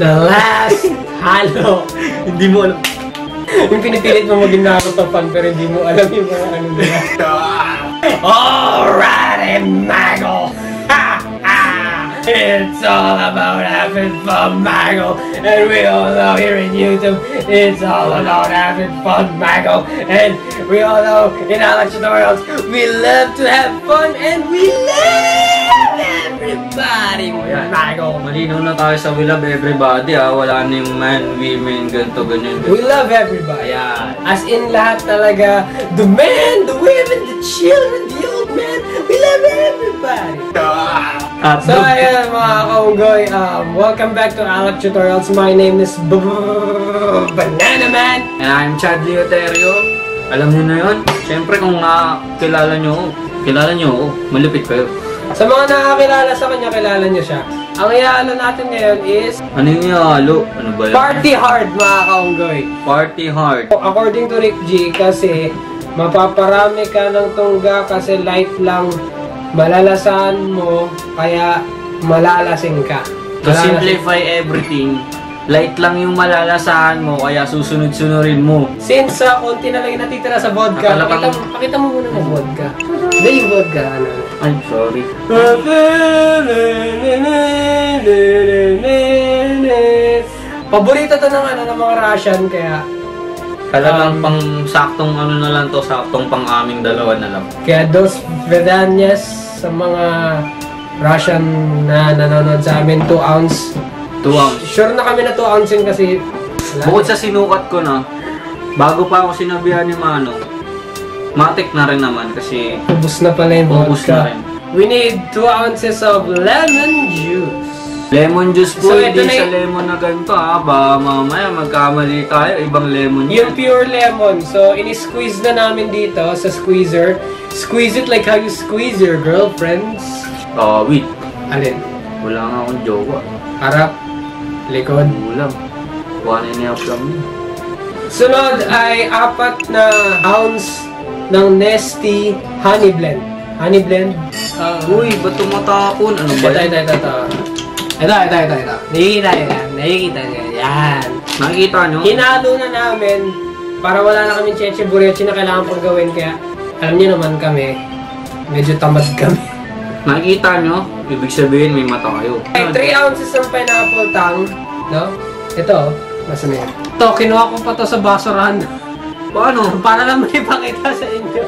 The last halo. Hindi mo alam. Yung pinipilit mo maging Naruto fan pero hindi mo alam yung mga ano nila. Alrighty, Mago! Ha! Ha! It's all about having fun, Mago! And we all know here in YouTube, it's all about having fun, Mago! And we all know in Alex Tutorials, we love to have fun and we love everybody, Mago! Malinaw na tayo sa we love everybody ha. Wala na yung man, women, ganito, ganyan. We love everybody. Ayan. As in lahat talaga. The men, the women, the children, the old men. We love everybody. So ayan mga kaunggoy. Welcome back to Alex Tutorials. My name is Banana Man. And I'm Chad Leoterio. Alam niyo na yun. Siyempre kung kilala niyo ako, malupit kayo. Sa mga nakakilala sa kanya, kilala niyo siya. Ang ihalo natin ngayon is... Ano yung ihalo? Ano ba yun? Party hard mga kaunggoy. Party hard. According to Rick G, kasi mapaparami ka ng tungga kasi light lang malalasahan mo, kaya malalasing ka. To simplify everything, light lang yung malalasahan mo, kaya susunod-sunurin mo. Since konti na lang yung natitira sa vodka, pakita mo muna ng vodka. Hindi yung vodka, ano? Ay, sorry. Paborito to ng mga Russian, kaya... Talagang pang saktong ano na lang to, saktong pang aming dalawa na lang. Kaya dos vedanyas sa mga Russian na nanonood sa amin, 2 ounce. 2 ounce. Sure na kami na 2 ounce yun kasi... Bukod sa sinukat ko na, bago pa ako sinabihan ni Manong, matik na rin naman kasi... Ubus na pala yung ubus na rin. We need 2 ounces of lemon juice. Lemon juice po, so, hindi sa lemon na ganito ha. Ba mamaya magkamali tayo, ibang lemon yan. Yung pure lemon. So, ini-squeeze na namin dito sa squeezer. Squeeze it like how you squeeze your girlfriends. Wait. Alin? Wala nga akong jowa. Harap. Likod. Ulam. 1.5 lang yun. Sunod ay 4 na ounce ng Nestea Honey Blend. Honey Blend. Uy, ba't tumatapon? Ano ba yan? Ito. Nakikita niya. Yan. Nakikita nyo? Hinalo na namin para wala na kaming cheche burechi na kailangan pang gawin. Kaya alam niyo naman kami, medyo tamad kami. Nakikita nyo? Ibig sabihin may mata kayo. 3 ounces ng pineapple tang. No? Ito. Nasa na yan? Ito, kinuha ko pa to sa basurahan. Paano? Para lang may ipakita sa inyo.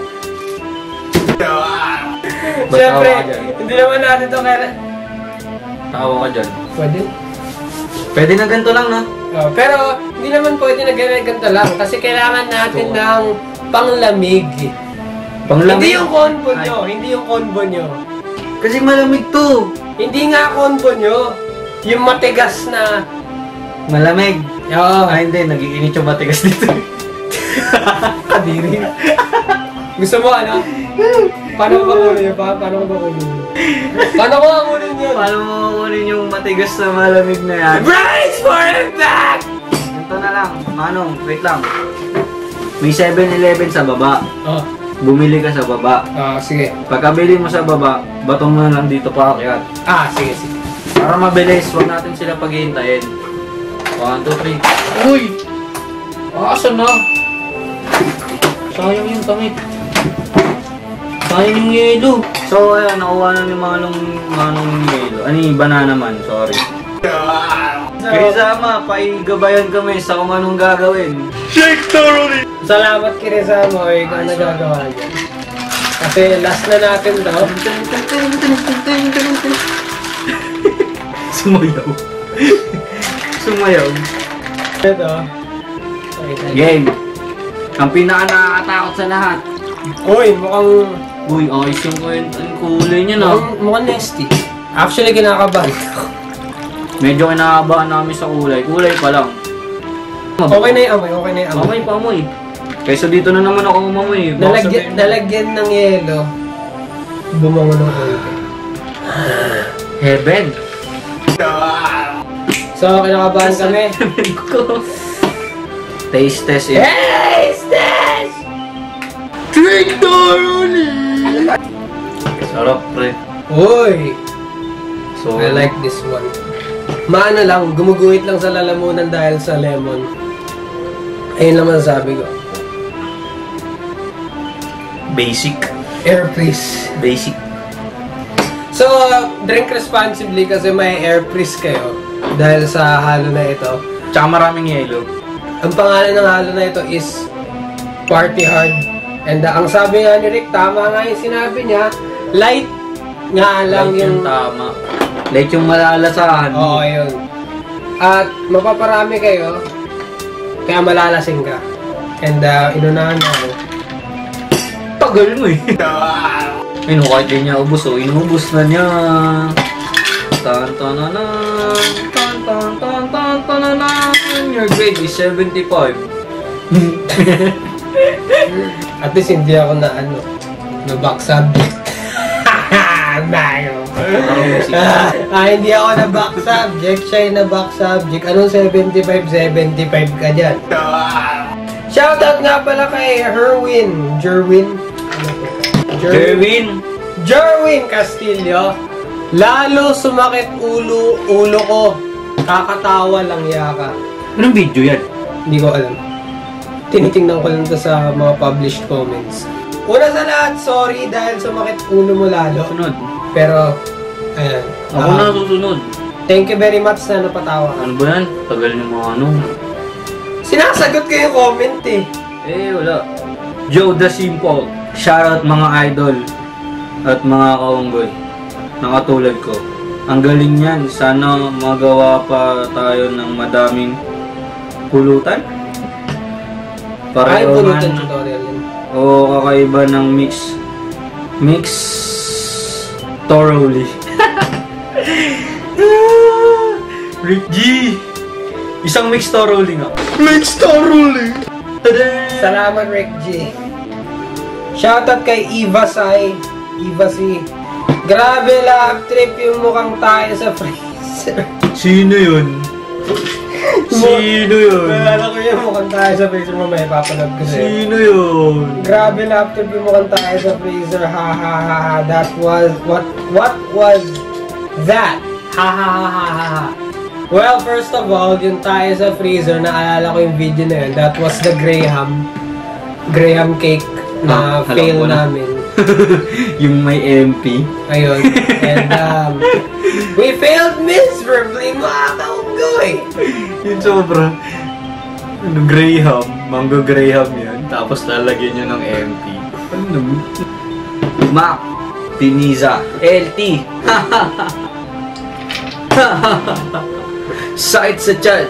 Siyempre, hindi naman natin ito kaya... Tawa ka dyan. Pwede? Pwede na ganito lang, no? Pero, hindi naman pwede na ganito lang. Kasi kailangan natin ng panglamig. Panglamig? Hindi yung combo nyo. Hindi yung combo nyo. Kasi malamig to. Hindi nga combo nyo. Yung matigas na... Malamig? Oo. Hindi. Nag-iinit yung matigas dito. Kadiri. Gusto mo ano? Paano ko kunin yun? Paano ko kunin yun? Paano ko kunin yun? Paano mo kunin yung matigas na malamig na yan? Brace for impact! Ito na lang. Manong, wait lang. May 7-Eleven sa baba. Oh. Bumili ka sa baba. Sige. Pagkabili mo sa baba, batong mo na lang dito paakyat. Sige. Para mabilis, huwag natin sila paghihintayin. 1, 2, 3. Uy! Asan na? Sayang yung tamit. Sayang yung yelo. So, ayan, nakuha na ni Manong yung yelo. Banana man, sorry. Kirisama, paigabayan kami sa kung anong gagawin. Shake thoroughly! Salamat Kirisama, ikaw na gagawa niya. Kasi last na natin to. Sumayaw. Sumayaw. Ito. Game. Ang pinaka-nakakatakot sa lahat. Uy, mukhang... Uy, ayos yung kulay niya na. Mukhang nasty. Actually, kinakabahan ako. Medyo kinakabahan namin sa kulay. Kulay pa lang. Okay na yung amoy, Okay pa amoy. Kaysa dito na naman ako umamoy. Nalagyan ng yelo. Bumango ng konti. Heaven. So, kinakabahan kami. Taste test yun. Taste test! Drink thoroughly! Sarap, pre. Uy! So, I like this one. maano lang, gumuguhit lang sa lalamunan dahil sa lemon. Ayun lang masasabi ko. Basic. Air freeze. Basic. So, drink responsibly kasi may air freeze kayo dahil sa halo na ito. Tsaka maraming yelo. Ang pangalan ng halo na ito is Party Hard. And ang sabi nga ni Rick, tama nga yung sinabi niya, light nga lang Light yung tama. Light yung malalasahan. Oo, yun. At mapaparami kayo, kaya malalasing ka. And inunahan na ako. Tagal mo eh. Ay, no, kahit di niya ubus, oh. Inubos na niya. Tan-tan-tanan. Tan-tan-tan-tan-tan-tan. Your grade is 75. At least hindi ako na back subject. Mayo. Hindi ako na back subject. Siya yung na back subject. Anong 75? 75 ka dyan. Shoutout nga pala kay Jerwin Castillo. Lalo sumakit ulo ko. Kakatawa lang yaka. Anong video yan? Hindi ko alam. Tinitingnan ko lang to sa mga published comments. Una sa lahat, sorry dahil sumakit ulo mo lalo. Sunod. Pero, ayan. Ako na susunod. Thank you very much na napatawa ka. Ano ba yan? Tagal niyo mga ano. Sinasagot ko yung comment eh. Wala. Joe the Simple. Shoutout mga idol at mga kaunggoy na katulad ko. Ang galing yan. Sana magawa pa tayo ng madaming pulutan. Ay, pulutan tutorial yun. O kakaiba ng mix thoroughly. Rick G! Isang mix thoroughly nga. Mix thoroughly! Salamat Rick G. Shoutout kay Eva C. Grabe love trip yung mukhang tayo sa freezer. Sino yun? Sino yun? Alam ko yung mukhang tayo sa freezer, mamaya papanood ko sa'yo. Sino yun? Grabe love trip yung mukhang tayo sa freezer. Ha ha ha ha. That was what was that? Ha ha ha ha ha. Well, first of all, yung tayo sa freezer, naalala ko yung video na yun. That was the Graham cake na fail namin. Yung may MP. Ayun. And we failed miserably, mga kaunggoy. Yun sobra. Graham. Mango Graham yun. Tapos lalagyan nyo ng MP. Ano? Mac. Piniza. LT. Sakit sa tiyan.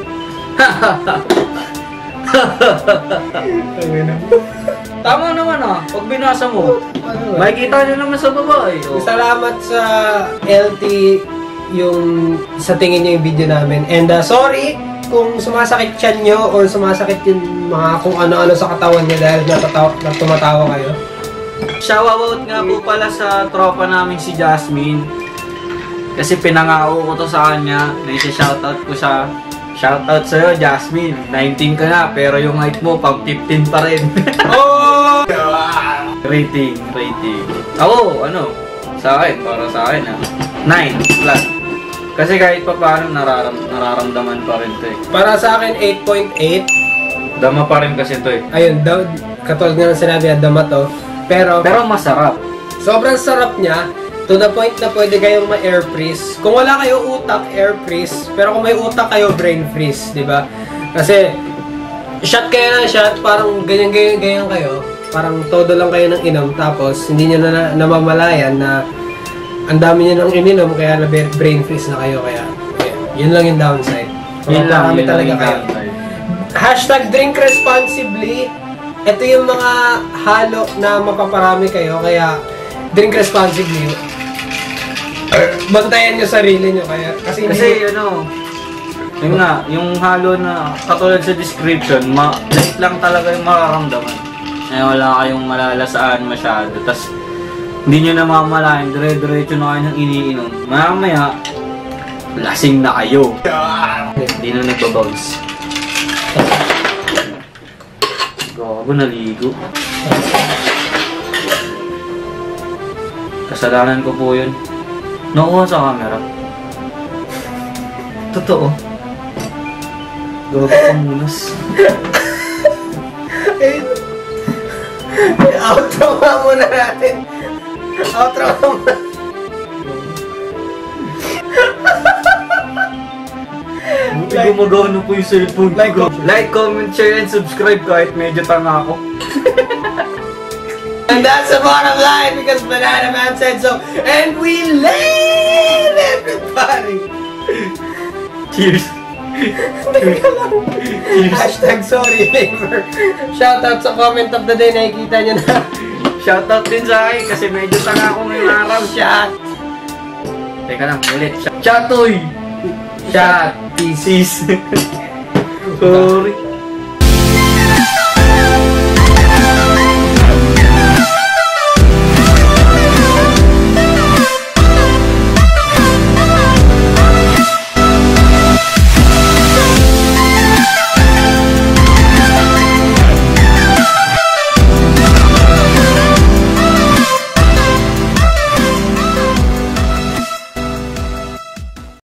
Tama naman ah. Pag binasa mo, makikita nyo naman sa baba eh. Salamat sa LT yung sa tingin niyo yung video namin. And sorry kung sumasakit tiyan nyo or sumasakit yung mga kung ano-ano sa katawan niya dahil tumatawa kayo. Shoutout nga po pala sa tropa namin si Jasmine. Kasi pinangako ko to sa kanya na isa-shoutout ko siya. Shoutout sa'yo, Jasmine. 19 ka na, pero yung height mo, pang 15 pa rin. Oh! Rating. Ako, sa akin, para sa akin, 9 plus. Kasi kahit pa paano, nararamdaman pa rin to eh. Para sa akin, 8.8. Dama pa rin kasi to eh. Ayun, katulad nga ng sinabi, dama to. Pero masarap. Sobrang sarap niya. To the point na pwede kayong ma-air freeze. Kung wala kayo utak, air freeze. Pero kung may utak kayo, brain freeze, di ba? Kasi, shot kayo ng shot, parang ganyan kayo. Parang todo lang kayo ng inom, tapos hindi nyo na namamalayan na ang dami nyo nang ininom, kaya na brain freeze na kayo. Kaya, yun lang yung downside. Yun lang talaga kayo. Hashtag drink responsibly. Ito yung mga halo na mapaparami kayo, kaya drink responsibly. Bantayan nyo sarili nyo kaya. Kasi yun nga, yung halo na katulad sa description, light lang talaga yung mararamdaman. Wala kayong malalasaan masyado. Tapos, hindi nyo namamalayan, dire-diretso na kayo ng iniinom. Maya-maya, lasing na kayo. Hindi na nagbabounce. Gago, naligo. Kasalanan ko po yun. Nakuha sa camera. totoo. Gawa ka munas. Outro nga muna natin. Outro nga muna. Buti gumagano po yung cellphone ko. Like, comment, share, and subscribe kahit medyo tanga ako. And that's the bottom line because Banana Man said so. And we live, everybody. Cheers. Hashtag sorry, neighbor. Shoutout sa comment of the day. Nakikita nyo na. Shoutout din sa akin kasi medyo tanga ako ngayong araw. Shot. Teka lang, ulit. Chatoy! Shot! Pieces! Sorry.